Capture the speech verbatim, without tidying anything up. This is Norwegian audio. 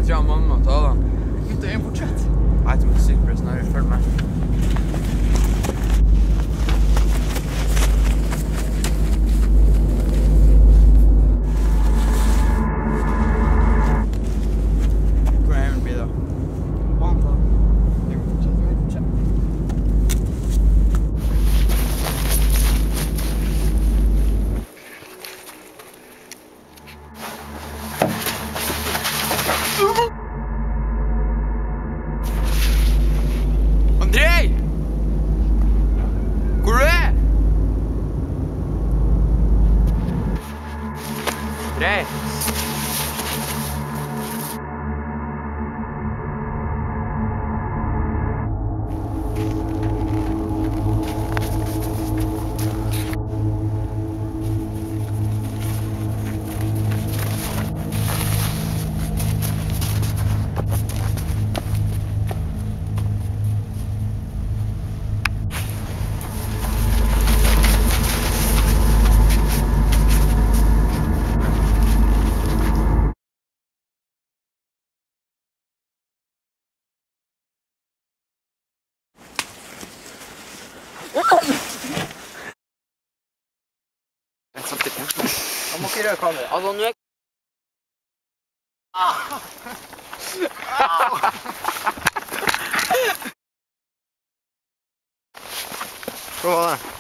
Jeg tror han mamma må ta da. Ut og inn fortsett. Nei, du må sykle snarere. Følg med. Hvor er Emil blir da? Banen da. Vi må fortsette, vi må fortsette. Andrei! Hvor er du? Andrei! Jeg satt i porten. Han må ikke røre kamera. Altså, nå er... Hva var det?